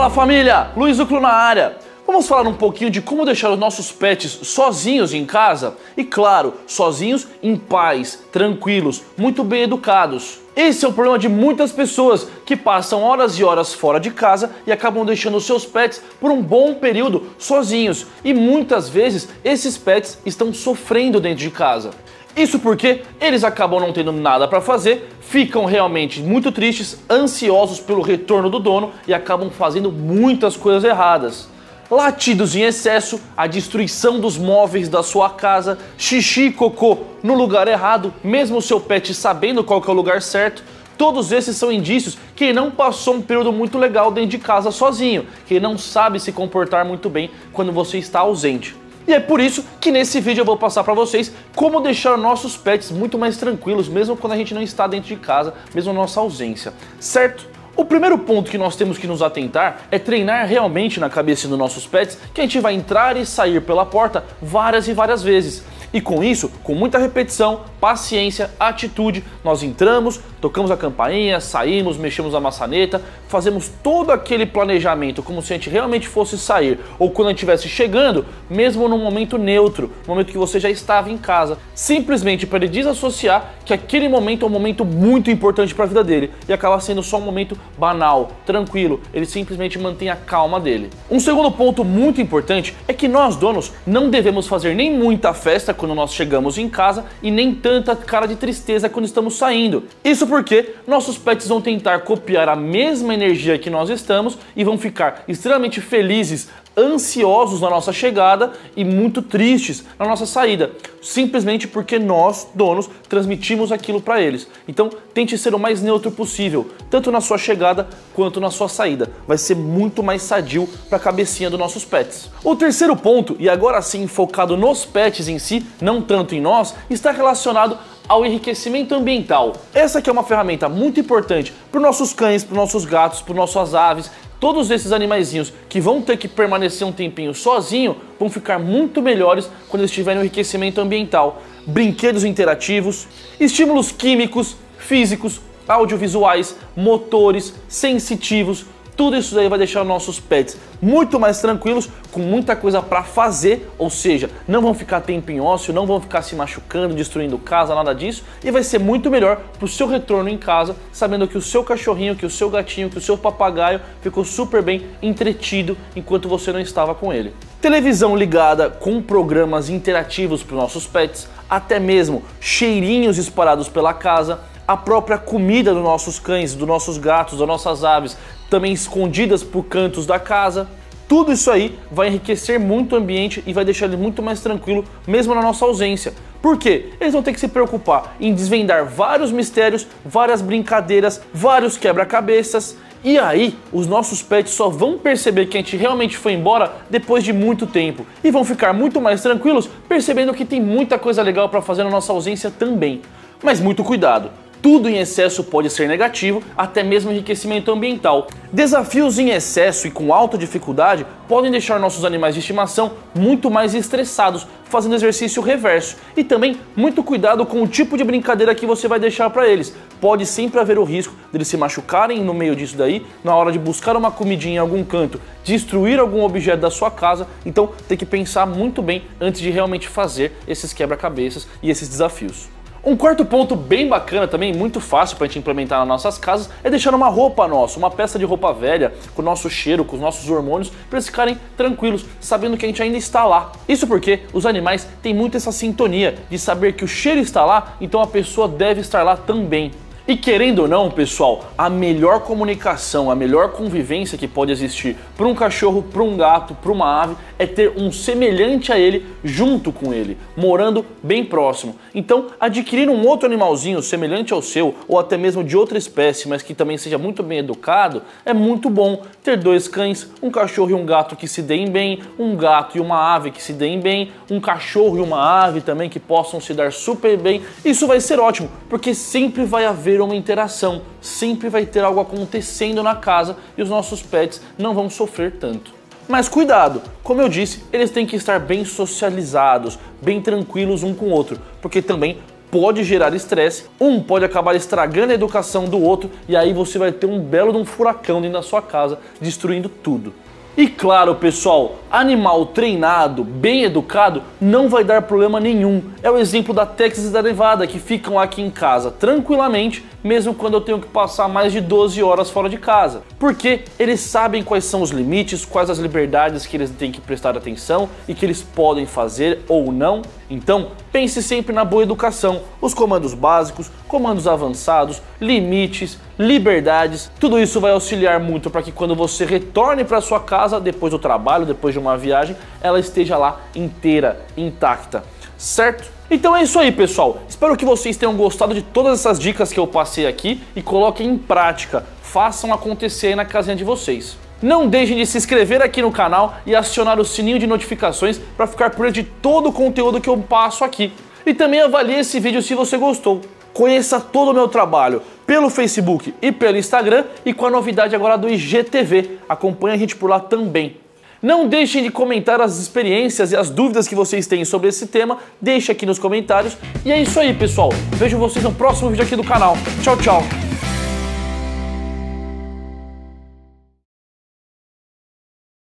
Fala família, Luiz Uclo na área. Vamos falar um pouquinho de como deixar os nossos pets sozinhos em casa e, claro, sozinhos em paz, tranquilos, muito bem educados. Esse é o problema de muitas pessoas que passam horas e horas fora de casa e acabam deixando os seus pets por um bom período sozinhos. E muitas vezes esses pets estão sofrendo dentro de casa. Isso porque eles acabam não tendo nada para fazer, ficam realmente muito tristes, ansiosos pelo retorno do dono e acabam fazendo muitas coisas erradas. Latidos em excesso, a destruição dos móveis da sua casa, xixi e cocô no lugar errado, mesmo o seu pet sabendo qual que é o lugar certo. Todos esses são indícios que ele não passou um período muito legal dentro de casa sozinho, que ele não sabe se comportar muito bem quando você está ausente. E é por isso que nesse vídeo eu vou passar para vocês como deixar nossos pets muito mais tranquilos, mesmo quando a gente não está dentro de casa, mesmo na nossa ausência, certo? O primeiro ponto que nós temos que nos atentar é treinar realmente na cabeça dos nossos pets que a gente vai entrar e sair pela porta várias e várias vezes. E com isso, com muita repetição, paciência, atitude, nós entramos, tocamos a campainha, saímos, mexemos a maçaneta, fazemos todo aquele planejamento como se a gente realmente fosse sair ou quando a gente estivesse chegando, mesmo num momento neutro, no momento que você já estava em casa, simplesmente para ele desassociar que aquele momento é um momento muito importante para a vida dele e acaba sendo só um momento banal, tranquilo, ele simplesmente mantém a calma dele. Um segundo ponto muito importante é que nós donos não devemos fazer nem muita festa quando nós chegamos em casa e nem tanta cara de tristeza quando estamos saindo. Isso porque nossos pets vão tentar copiar a mesma energia que nós estamos e vão ficar extremamente felizes, ansiosos na nossa chegada e muito tristes na nossa saída, simplesmente porque nós, donos, transmitimos aquilo para eles. Então tente ser o mais neutro possível, tanto na sua chegada quanto na sua saída. Vai ser muito mais sadio para a cabecinha dos nossos pets. O terceiro ponto, e agora sim focado nos pets em si, não tanto em nós, está relacionado ao enriquecimento ambiental. Essa aqui é uma ferramenta muito importante para os nossos cães, para os nossos gatos, para as nossas aves. Todos esses animaizinhos que vão ter que permanecer um tempinho sozinho vão ficar muito melhores quando eles tiverem um enriquecimento ambiental. Brinquedos interativos, estímulos químicos, físicos, audiovisuais, motores, sensitivos. Tudo isso daí vai deixar nossos pets muito mais tranquilos, com muita coisa para fazer, ou seja, não vão ficar tempo em ócio, não vão ficar se machucando, destruindo casa, nada disso, e vai ser muito melhor para o seu retorno em casa, sabendo que o seu cachorrinho, que o seu gatinho, que o seu papagaio ficou super bem entretido enquanto você não estava com ele. Televisão ligada com programas interativos para os nossos pets, até mesmo cheirinhos espalhados pela casa, a própria comida dos nossos cães, dos nossos gatos, das nossas aves, também escondidas por cantos da casa. Tudo isso aí vai enriquecer muito o ambiente e vai deixar ele muito mais tranquilo, mesmo na nossa ausência. Por quê? Eles vão ter que se preocupar em desvendar vários mistérios, várias brincadeiras, vários quebra-cabeças. E aí, os nossos pets só vão perceber que a gente realmente foi embora depois de muito tempo. E vão ficar muito mais tranquilos, percebendo que tem muita coisa legal para fazer na nossa ausência também. Mas muito cuidado! Tudo em excesso pode ser negativo, até mesmo enriquecimento ambiental. Desafios em excesso e com alta dificuldade podem deixar nossos animais de estimação muito mais estressados, fazendo exercício reverso. E também muito cuidado com o tipo de brincadeira que você vai deixar para eles. Pode sempre haver o risco de eles se machucarem no meio disso daí, na hora de buscar uma comidinha em algum canto, destruir algum objeto da sua casa. Então tem que pensar muito bem antes de realmente fazer esses quebra-cabeças e esses desafios. Um quarto ponto bem bacana também, muito fácil para a gente implementar nas nossas casas, é deixar uma roupa nossa, uma peça de roupa velha, com o nosso cheiro, com os nossos hormônios, para eles ficarem tranquilos, sabendo que a gente ainda está lá. Isso porque os animais têm muito essa sintonia de saber que o cheiro está lá, então a pessoa deve estar lá também. E querendo ou não, pessoal, a melhor comunicação, a melhor convivência que pode existir para um cachorro, para um gato, para uma ave, é ter um semelhante a ele junto com ele, morando bem próximo. Então, adquirir um outro animalzinho semelhante ao seu, ou até mesmo de outra espécie, mas que também seja muito bem educado, é muito bom. Ter dois cães, um cachorro e um gato que se deem bem, um gato e uma ave que se deem bem, um cachorro e uma ave também que possam se dar super bem. Isso vai ser ótimo, porque sempre vai haver uma interação, sempre vai ter algo acontecendo na casa e os nossos pets não vão sofrer tanto. Mas cuidado, como eu disse, eles têm que estar bem socializados, bem tranquilos um com o outro, porque também pode gerar estresse, um pode acabar estragando a educação do outro e aí você vai ter um belo de um furacão dentro da sua casa, destruindo tudo. E claro, pessoal, animal treinado, bem educado, não vai dar problema nenhum. É o exemplo da Texas e da Nevada, que ficam aqui em casa tranquilamente, mesmo quando eu tenho que passar mais de 12 horas fora de casa. Porque eles sabem quais são os limites, quais as liberdades que eles têm que prestar atenção e que eles podem fazer ou não. Então, pense sempre na boa educação, os comandos básicos, comandos avançados, limites, liberdades. Tudo isso vai auxiliar muito para que quando você retorne para sua casa, depois do trabalho, depois de uma viagem, ela esteja lá inteira, intacta, certo? Então é isso aí, pessoal. Espero que vocês tenham gostado de todas essas dicas que eu passei aqui e coloquem em prática. Façam acontecer aí na casinha de vocês. Não deixem de se inscrever aqui no canal e acionar o sininho de notificações para ficar por dentro de todo o conteúdo que eu passo aqui. E também avalie esse vídeo se você gostou. Conheça todo o meu trabalho pelo Facebook e pelo Instagram e com a novidade agora do IGTV. Acompanhe a gente por lá também. Não deixem de comentar as experiências e as dúvidas que vocês têm sobre esse tema. Deixe aqui nos comentários. E é isso aí, pessoal. Vejo vocês no próximo vídeo aqui do canal. Tchau, tchau.